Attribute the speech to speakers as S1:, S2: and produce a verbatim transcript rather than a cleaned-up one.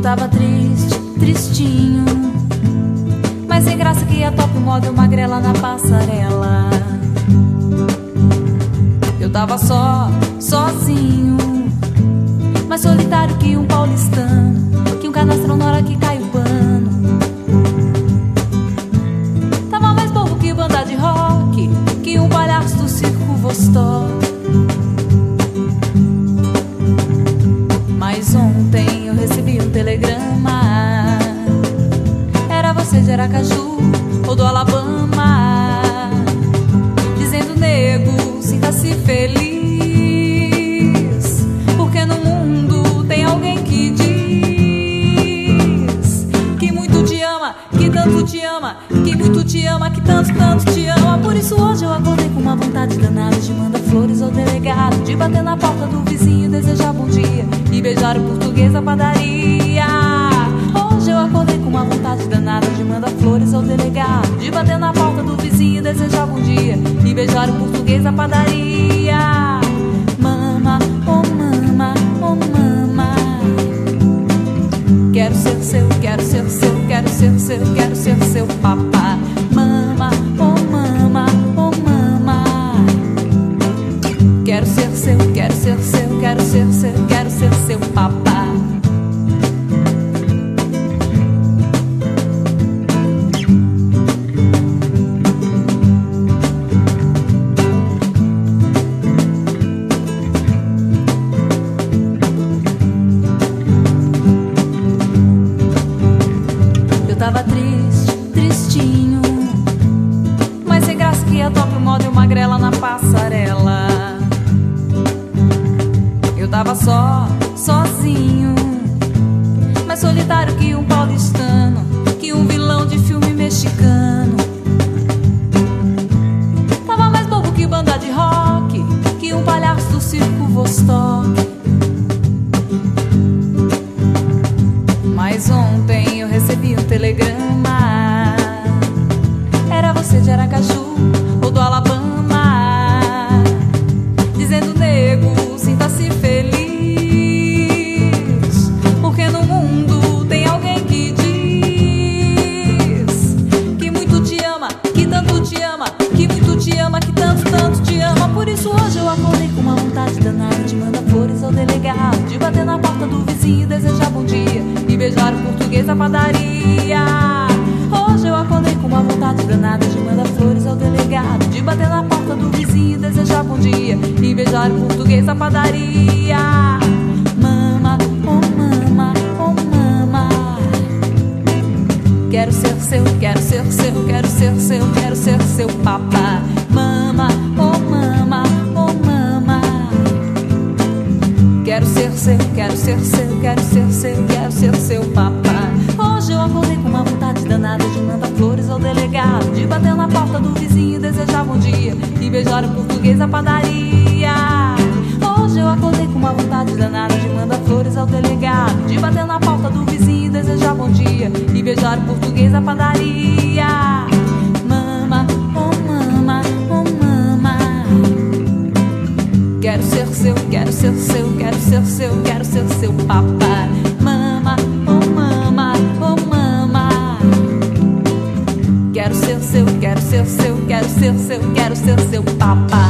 S1: tava triste, tristinho, mas sem graça que a top model magrela na passarela. Eu tava só, sozinho, mais solitário que um paulistano, que um canastrão na hora que cai o pano. Tava mais bobo que banda de rock, que um palhaço do circo Vostok. Mas ontem eu recebi um telegrama, era você de Aracaju ou do Alabama, dizendo: nego, sinta-se feliz, porque no mundo tem alguém que diz que muito te ama, que tanto te ama, que muito te ama, que tanto, tanto te ama. Por isso hoje eu acordei com uma vontade danada de mandar flores ao delegado, de bater na porta do vizinho, desejar bom dia e beijar o português da padaria. Hoje eu acordei com uma vontade danada de mandar flores ao delegado, de bater na porta do vizinho, desejar bom dia e beijar o português da padaria. Mama, oh mama, oh mama, quero ser seu, quero ser seu, quero ser seu, quero ser seu papá. Mama, oh mama, oh mama, quero ser seu, quero ser seu, quero ser seu, quero ser seu papá. Eu tava triste, tristinho, mas sem graça que a top model magrela na passarela. Eu tava só, sozinho, mais solitário que um paulistano, que um vilão de filme mexicano. Tava mais bobo que banda de rock, que um palhaço do circo Vostok. Mas ontem eu recebi um telegrama, era você de Aracaju ou do Alabama, dizendo: nego, sinta-se feliz, porque no mundo tem alguém que diz que muito te ama, que tanto te ama, que muito te ama, que tanto, tanto te ama. Por isso hoje eu acordei com uma vontade danada de mandar flores ao delegado, de bater na porta do vizinho, desejar bom dia e beijar o português da padaria. Hoje eu acordei com uma vontade danada de mandar flores ao delegado, de bater na porta do vizinho, desejar bom dia e beijar o português da padaria. Mama, oh mama, oh mama, quero ser seu, quero ser seu, quero ser seu, quero ser seu papá. Mama, oh mama, oh mama, quero ser seu, quero ser seu, quero ser seu, quero ser seu papá. Hoje eu acordei com uma vontade danada de mandar flores ao delegado, de bater na porta do vizinho, desejar bom dia e beijar o português da padaria. Hoje eu acordei com uma vontade danada de mandar flores ao delegado, de bater na porta do vizinho, desejar bom dia e beijar o português da padaria. Mama, oh mama, oh mama, quero ser seu, quero ser seu, quero ser seu, quero ser seu papá. Mama, oh mama, oh mama, quero ser seu, quero ser seu, quero ser seu, quero ser seu papá.